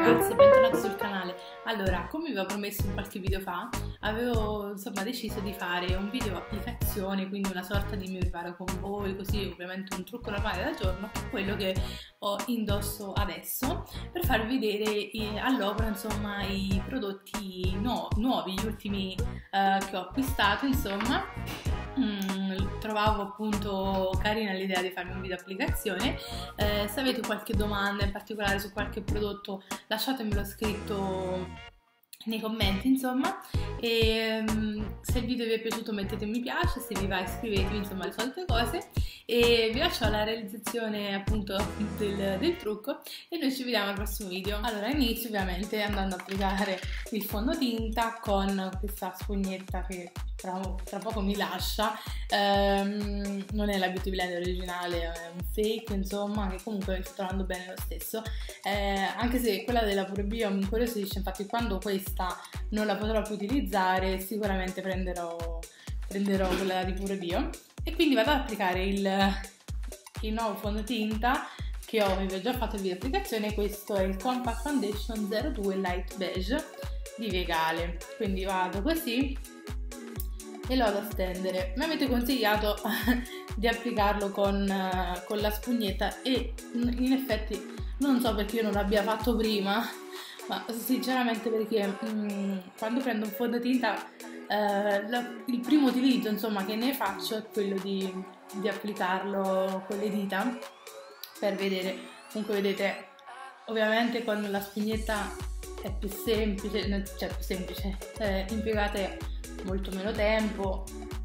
ragazzi, bentornati sul canale. Allora, come vi avevo promesso in qualche video fa, avevo deciso di fare un video applicazione, quindi una sorta di mi preparo con voi, così ovviamente un trucco normale da giorno, quello che ho indosso adesso, per farvi vedere all'opera insomma i prodotti nuovi, gli ultimi che ho acquistato insomma. Trovavo appunto carina l'idea di farmi un video applicazione. Se avete qualche domanda in particolare su qualche prodotto lasciatemelo scritto nei commenti insomma, e se il video vi è piaciuto mettete un mi piace, se vi va iscrivetevi, insomma le solite cose, e vi lascio alla realizzazione appunto del trucco e noi ci vediamo al prossimo video. Allora inizio ovviamente andando ad applicare il fondotinta con questa spugnetta che tra poco mi lascia, non è la Beauty Blender originale, è un fake insomma, che comunque sto trovando bene lo stesso, anche se quella della Pure Bio mi incuriosisce. Infatti quando questa non la potrò più utilizzare sicuramente prenderò quella di Pure Bio, e quindi vado ad applicare il nuovo fondotinta che vi ho già fatto il video applicazione. Questo è il Compact Foundation 02 Light Beige di Vegale, quindi vado così e lo vado a stendere. Mi avete consigliato di applicarlo con la spugnetta e in effetti non so perché io non l'abbia fatto prima, ma sinceramente perché quando prendo un fondotinta il primo utilizzo insomma che ne faccio è quello di applicarlo con le dita per vedere. Comunque vedete, ovviamente con la spugnetta è più semplice, cioè più semplice, impiegate molto meno tempo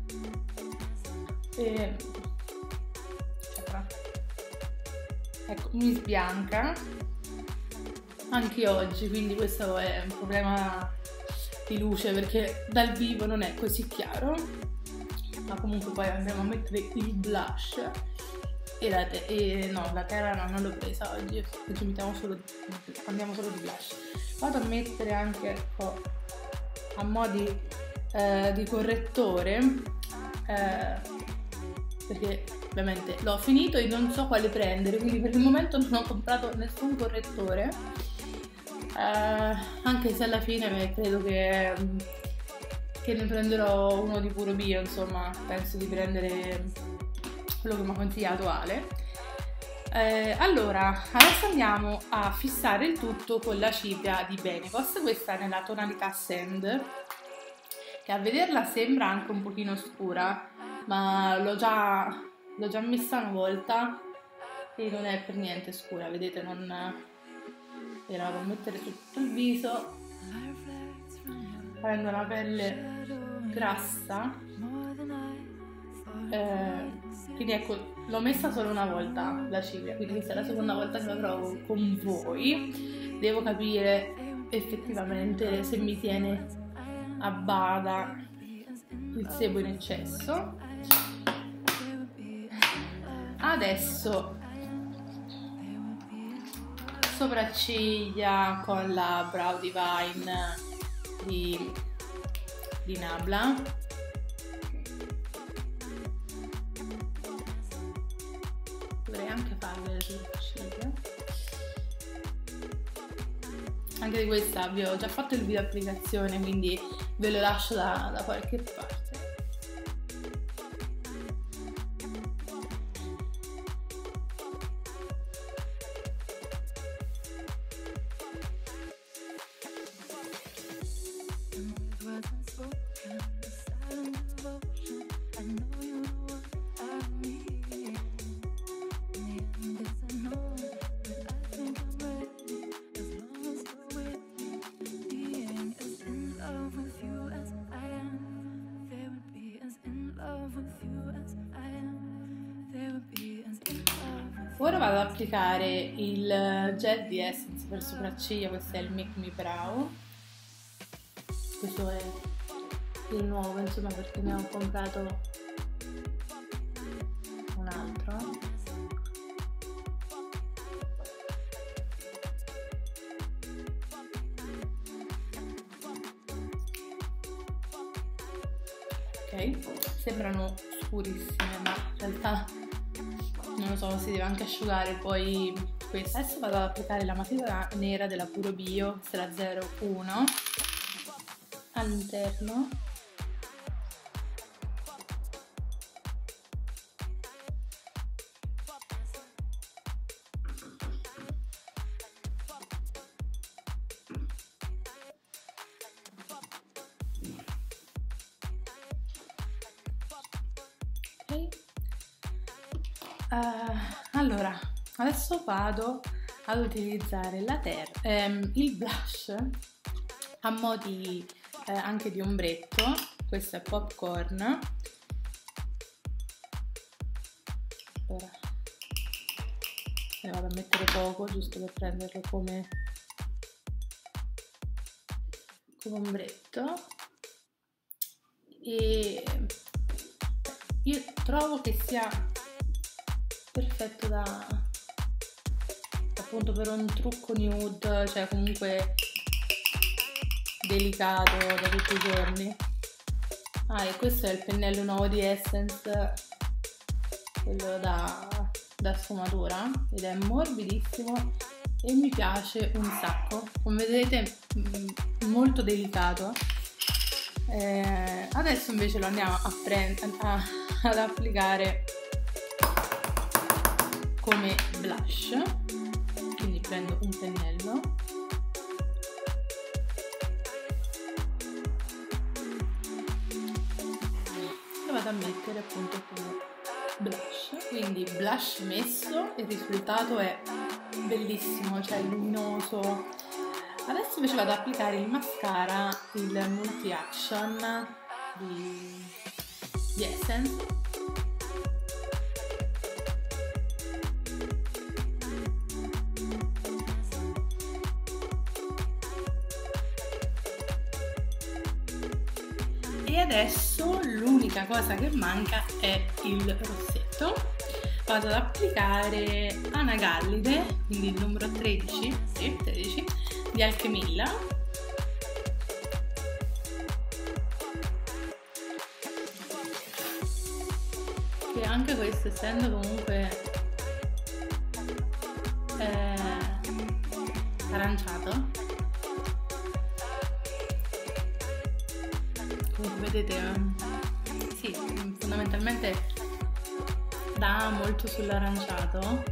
e ecco, mi sbianca anche oggi, quindi questo è un problema di luce perché dal vivo non è così chiaro, ma comunque poi andremo a mettere il blush e no, la terra non l'ho presa oggi, quindi andiamo solo di blush. Vado a mettere anche a mo' di correttore, perché ovviamente l'ho finito e non so quale prendere, quindi per il momento non ho comprato nessun correttore, anche se alla fine credo che ne prenderò uno di Pure Bio, insomma penso di prendere quello che mi ha consigliato Ale. Allora adesso andiamo a fissare il tutto con la cipria di Benecos. Questa è nella tonalità Sand, che a vederla sembra anche un pochino scura, ma l'ho già messa una volta e non è per niente scura, vedete, e la vado a mettere su tutto il viso, avendo una pelle grassa, quindi ecco, l'ho messa solo una volta la cipria, quindi questa è la seconda volta che la provo con voi. Devo capire effettivamente se mi tiene a bada il sebo in eccesso. Adesso sopracciglia con la Brow Divine di Nabla, dovrei anche farle le sopracciglia. Anche di questa vi ho già fatto il video applicazione, quindi ve lo lascio da qualche parte. Ora vado ad applicare il gel di Essence per sopracciglia. Questo è il Make Me Brow, questo è il nuovo insomma, perché ne ho comprato un altro. Ok, sembrano scurissime ma in realtà non lo so, si deve anche asciugare poi questo. Adesso vado ad applicare la matita nera della Puro Bio, questa è la 01, all'interno. Allora, adesso vado ad utilizzare il blush a mo' di anche di ombretto. Questo è Popcorn. Ora ne vado a mettere poco, giusto per prenderlo come ombretto, e io trovo che sia perfetto appunto per un trucco nude, cioè comunque delicato da tutti i giorni. E questo è il pennello nuovo di Essence, quello da sfumatura, ed è morbidissimo e mi piace un sacco. Come vedete, molto delicato. Adesso invece lo andiamo ad applicare come blush, quindi prendo un pennello e vado a mettere appunto come blush. Quindi blush messo, il risultato è bellissimo, cioè luminoso. Adesso invece vado ad applicare il mascara, il Multi Action di Essence. E adesso l'unica cosa che manca è il rossetto. Vado ad applicare Anna Gallide, quindi il numero 13, sì, 13 di Alchemilla. Che anche questo, essendo comunque aranciato, come vedete, sì, fondamentalmente dà molto sull'aranciato.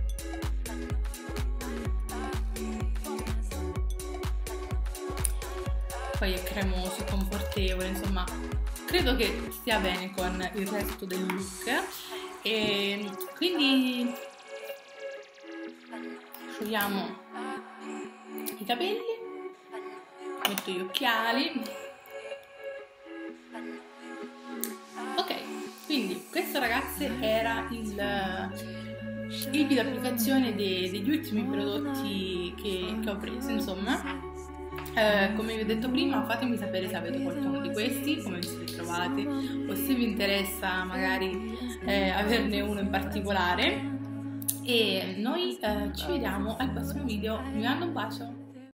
Poi è cremoso, confortevole, insomma credo che stia bene con il resto del look. E quindi asciughiamo i capelli, metto gli occhiali. Ok, quindi questo, ragazze, era il video applicazione degli ultimi prodotti che ho preso, insomma. Come vi ho detto prima, fatemi sapere se avete qualcuno di questi, come vi siete trovati, o se vi interessa magari averne uno in particolare. E noi ci vediamo al prossimo video. Vi mando un bacio!